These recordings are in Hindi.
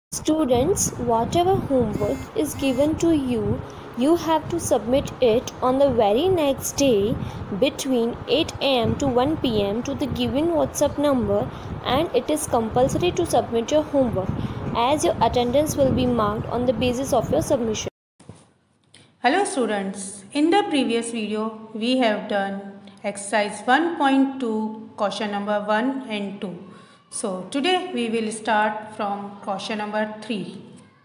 Students, whatever homework is given to you, you have to submit it on the very next day between 8 am to 1 pm to the given WhatsApp number, and it is compulsory to submit your homework as your attendance will be marked on the basis of your submission. Hello students, in the previous video we have done exercise 1.2 question number 1 and 2. So today we will start from question number 3.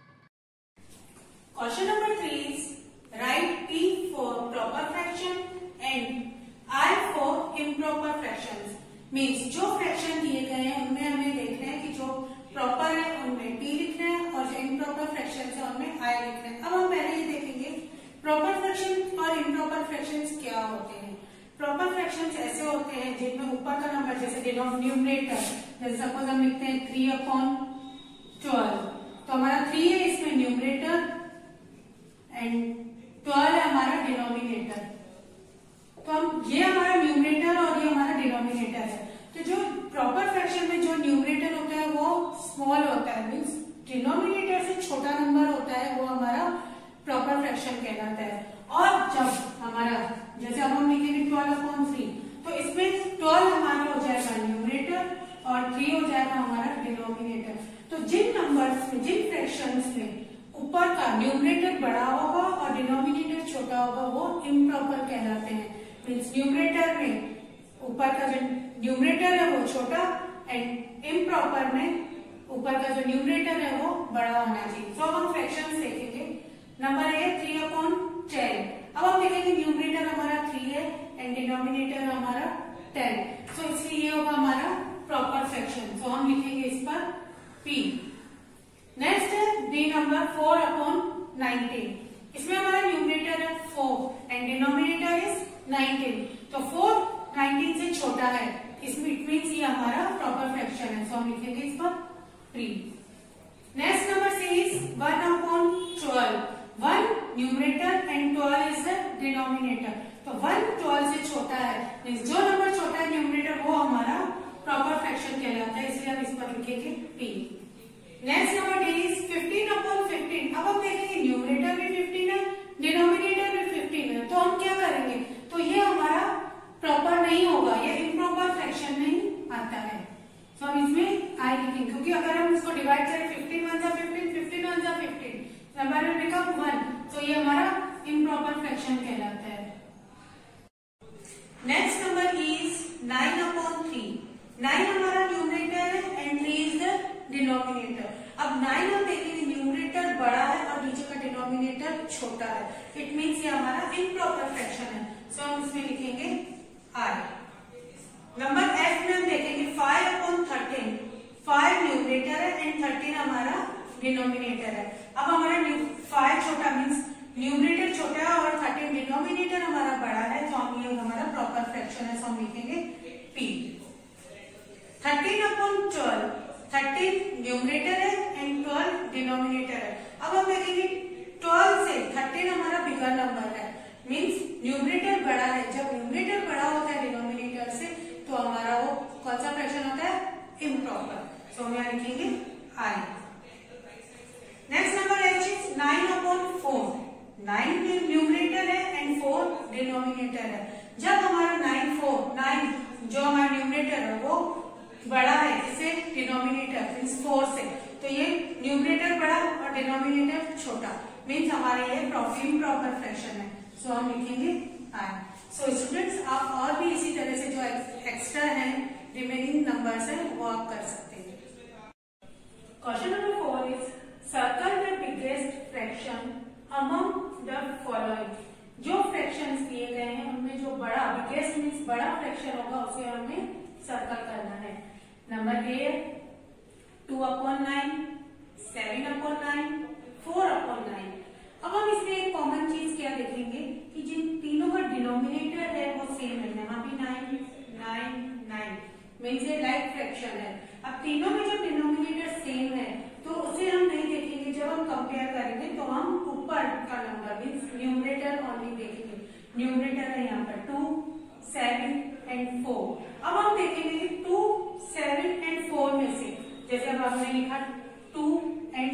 Question number 3 is write P for proper fraction and I for improper fractions. Means जो फ्रैक्शन दिए गए हैं उनमें हमें देखना है कि जो प्रॉपर है उनमें P लिखना है और जो इम्प्रॉपर फ्रैक्शन है उनमें I लिखना है. अब हम पहले ये देखेंगे प्रॉपर फ्रैक्शन और इम्प्रॉपर फ्रैक्शंस क्या होते हैं. प्रॉपर फ्रैक्शंस ऐसे होते हैं जिनमें ऊपर का नंबर जैसे न्यूमरेटर, जैसे सपोज हम लिखते हैं 3/12, तो हमारा 3 है इसमें न्यूमरेटर एंड 12 है हमारा डिनोमिनेटर. तो हम ये हमारा न्यूमरेटर और ये हमारा डिनोमिनेटर है. तो जो प्रॉपर फ्रैक्शन में जो न्यूमरेटर होता है वो स्मॉल होता है, मीन्स डिनोमिनेटर से छोटा नंबर होता है, वो हमारा प्रॉपर फ्रैक्शन कहलाता है. और जब हमारा जैसे अब हम लिखेंगे 12/3, तो इसमें 12 हमारा हो जाएगा न्यूमरेटर और 3 हो जाएगा हमारा डिनोमिनेटर. तो जिन नंबर्स में, जिन फ्रैक्शंस में ऊपर का न्यूमरेटर बड़ा होगा और डिनोमिनेटर छोटा होगा वो इम्प्रॉपर कहलाते हैं. मीन्स न्यूमरेटर में ऊपर का जो न्यूमरेटर है वो छोटा एंड इम्प्रॉपर में ऊपर का जो न्यूमरेटर है वो बड़ा होना चाहिए. तो हम फ्रैक्शंस देखेंगे. नंबर है 3/10. अब हम देखेंगे न्यूमरेटर हमारा 3 है एंड डिनोमिनेटर हमारा 10. सो इसलिए ये होगा हमारा प्रॉपर फ्रैक्शन. सो हम लिखेंगे इस पर P. नेक्स्ट है बी नंबर 4/19. इसमें हमारा न्यूमरेटर है 4 एंड डिनोमिनेटर इज 19. तो 4 19 से छोटा है, इसमें इट मीन्स ये हमारा प्रॉपर फ्रैक्शन है. सो हम लिखेंगे इस पर P. Next number C is 1/12. 1 numerator and 12 is the denominator. तो 1 12 से छोटा है, जो नंबर छोटा है न्यूमरेटर वो हमारा प्रॉपर फ्रैक्शन कहलाता है, इसलिए हम इस पर लिखेंगे P. Next number D is 15/15. अब हम देखेंगे न्यूमरेटर भी 15 है, डिनोमिनेटर भी 15 है. तो हम क्या करेंगे, तो ये हमारा प्रॉपर नहीं होगा, ये इम्प्रॉपर फ्रैक्शन में ही आता है. तो हम इसमें आई लिखेंगे, क्योंकि अगर हम इसको डिवाइड करें 15 1 15, 15 1 15, नंबर में बिकम 1, तो ये हमारा इम्प्रॉपर फ्रैक्शन कहलाता है. Next number is 9/3. 9 हमारा न्यूमरेटर है एंड 3 इज द डिनोमिनेटर. अब 9 हम देखेंगे न्यूमरेटर बड़ा है और नीचे का डिनोमिनेटर छोटा है, इट मीन्स ये हमारा इम्प्रॉपर फ्रैक्शन है. सो हम इसमें लिखेंगे I. नंबर F में हम देखेंगे 5/13. 5 न्यूमरेटर है एंड 13 हमारा डिनोमिनेटर है. अब हमारा 5 छोटा मीन्स न्यूमरेटर छोटा है और 13 डिनोमिनेटर हमारा बड़ा है, तो हम ये हमारा प्रॉपर फ्रैक्शन है. सो हम लिखेंगे P. 13/12. 13 न्यूमरेटर है एंड 12 डिनोमिनेटर है. अब हम देखेंगे 12 से 13 हमारा बिगर नंबर है, मीन्स न्यूमरेटर बड़ा है. जब न्यूमरेटर बड़ा होता है डिनोमिनेटर से तो हमारा वो कौन सा फ्रैक्शन होता है, इम्प्रॉपर. सो हम यहाँ लिखेंगे I. Next number H is 9/4. 9 numerator है एंड 4 डिनोमिनेटर है. जब हमारा 9 जो हमारा न्यूमरेटर है वो बड़ा है इसे डिनोमिनेटर मीन्स 4 से, तो ये न्यूमरेटर बड़ा और डिनोमिनेटर छोटा, मीन्स हमारे ये इम्प्रॉपर फ्रैक्शन है. सो हम लिखेंगे I. सो स्टूडेंट्स, आप और भी इसी तरह से जो एक्स्ट्रा है रिमेनिंग नंबर्स है वो आप कर सकते हैं. Question number 4 is circle the biggest fraction among the following. जो फ्रैक्शंस दिए गए हैं उनमें जो बड़ा, बिगेस्ट मीन्स बड़ा फ्रैक्शन होगा उसे हमें सर्कल करना है. Number A 2/9, 7/9, 4/9. अब हम इसमें एक कॉमन चीज क्या देखेंगे कि जिन तीनों का डिनोमिनेटर है वो सेम है. यहाँ भी 9 9 9 मीन्स ये लाइक फ्रैक्शन है. अब तीनों में जब डिनोमिनेटर सेम है तो उसे हम नहीं देखेंगे. जब हम कंपेयर करेंगे तो हम ऊपर का नंबर मीन्स न्यूमरेटर ओनली देखेंगे. न्यूमरेटर है यहाँ पर 2 7 एंड 4. अब हम देखेंगे कि 2 7 एंड 4 में से जैसे अब हमने लिखा 2 एंड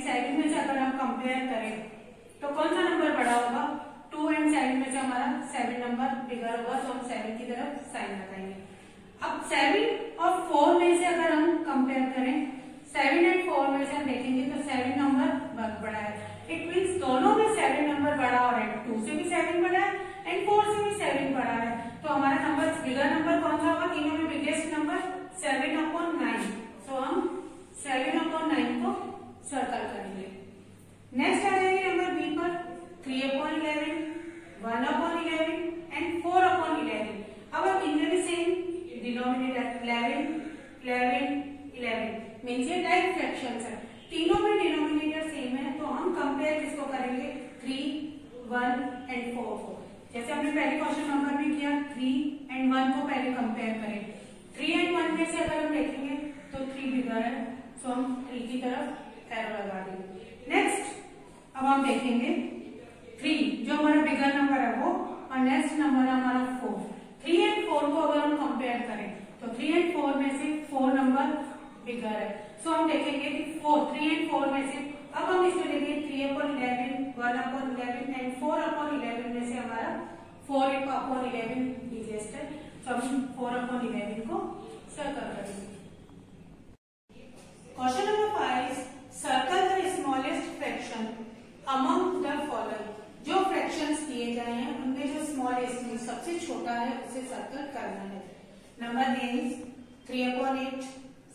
एंड 7 में से अगर हम कंपेयर करें तो कौन सा नंबर बड़ा होगा? 2 एंड 7 में से हमारा 7 नंबर बिगर होगा, तो हम 7 की तरफ साइन लगाएंगे। अब 7 और 4 में से अगर हम कंपेयर करें, 7 एंड 4 में से हम देखेंगे तो 7 नंबर बड़ा है। इट मीन्स दोनों में 7 नंबर बड़ा हो रहा है, 2 से भी 7 बड़ा है एंड 4 से भी 7 बड़ा है। तो हमारा नंबर बिगर नंबर कौन सा होगा? तीनों में बिगेस्ट नंबर 7/9। सो हम 7/9 को सर्कल करेंगे। नेक्स्ट आ जाएंगे नंबर बी पर 3/11, 1/11 एंड 4/11। अब हम इनमें भी सेम डिनोमिनेटर 11 मीन्स ये लाइक फ्रैक्शंस है, तीनों में डिनोमिनेटर सेम है, तो हम कंपेयर किसको करेंगे? 3, 1 एंड 4 को। जैसे हमने पहले क्वेश्चन नंबर में किया, 3 एंड 1 को पहले कंपेयर करें। 3 एंड 1 में से अगर हम देखेंगे तो 3 बिगर है, सो हम 3 की तरफ एरो लगा देंगे। नेक्स्ट अब हम देखेंगे 3 जो हमारा बिगर नंबर है वो, और नेक्स्ट नंबर है हमारा 4। 3 एंड 4 को अगर हम कंपेयर करें तो 3 एंड 4 में से 4 नंबर बिगर है, सो हम देखेंगे कि 3 एंड 4 में से अब हम इसको देखेंगे 3/11, 1/11 एंड 4/11 में से हमारा 4/11 बिगेस्ट है, तो हम 4/11 को सर्कल करेंगे। Question number 5, circle the smallest fraction among the following. जो फ्रैक्शंस दिए गए हैं उनमें जो स्मॉलेस्ट में सबसे छोटा है उसे सर्कल करना है। Number is 3/8,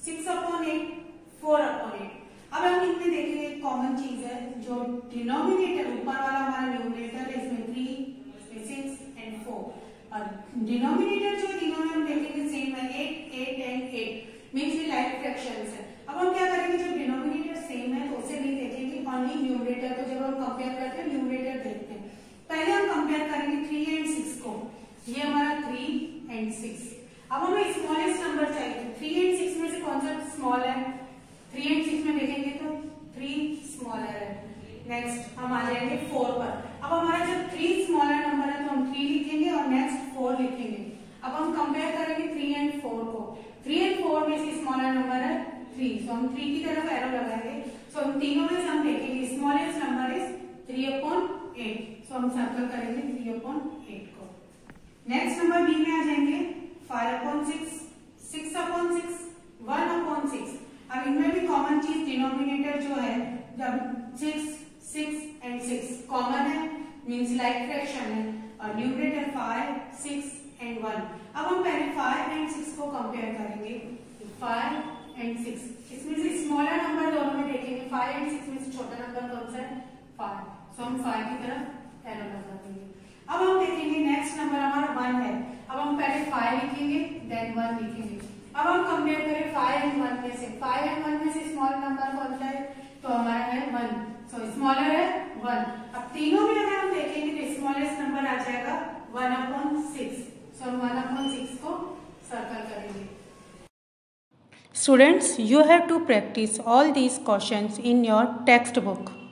6/8, 4/8। अब हम इनमें देखेंगे कॉमन चीज है, जो डिनोमिनेटर ऊपर वाला हमारा न्यूमरेटर है, इसमें 3, इसमें 6 एंड 4, और डिनोमिनेटर जो तीनों में हम देखेंगे सेम है, 8 एंड 8 मींस ये लाइक फ्रैक्शंस है। अब हम क्या करेंगे, जब डिनोमिनेटर सेम है तो उसे नहीं देखेंगे, ओनली न्यूमरेटर को जब हम कंपेयर करते हैं न्यूमरेटर देखते हैं। पहले हम कंपेयर करेंगे 3 एंड 6 को, ये हमारा 3 एंड 6। अब हमें स्मॉलेस्ट नंबर चाहिए, 3 एंड 6 में से कौन सा स्मॉल है? 3 एंड 6 में देखेंगे तो 3 स्मॉलर है। नेक्स्ट हम आ जाएंगे 4 पर। अब हमारा जब 3 स्मॉलर नंबर है तो हम 3 लिखेंगे और नेक्स्ट 4 लिखेंगे। अब हम कंपेयर करेंगे 3 एंड 4 को, 3 एंड 4 में से स्मॉलर नंबर है 3, सो हम 3 की तरफ एरो लगाएंगे। सो हम तीनों में से हम देखेंगे स्मॉलेस्ट नंबर इज 3/8, सो हम सर्कल करेंगे 3/8 को। नेक्स्ट नंबर बी में आ जाएंगे 5/6, 6/6, 1/6। अब इनमें भी कॉमन चीज डिनोमिनेटर जो है, जब 6 एंड 6 कॉमन है मींस लाइक फ्रैक्शन है, और न्यूमरेटर 5, 6 एंड 1। अब हम पहले 5 एंड 6 को कंपेयर करेंगे, 5 एंड 6 इसमें से स्मॉलर नंबर दोनों में देखेंगे, 5 एंड 6 में से छोटा नंबर कौन सा है? 5, सो हम 5 की तरफ एरो लगा देंगे। अब हम देखेंगे नेक्स्ट नंबर हमारा 1 है, अब हम पहले 5 लिखेंगे देन 1 लिखेंगे। अब हम कंपेयर करें 5 एंड 1 में से, 5 एंड 1 में से स्मॉल नंबर कौन सा है? तो हमारा है 1, सो स्मॉलर है 1। अब तीनों में अगर हम देखेंगे तो स्मॉलेस्ट नंबर आ जाएगा 1/6, सो हम 1/6 को सर्कल करेंगे। Students, you have to practice all these questions in your textbook.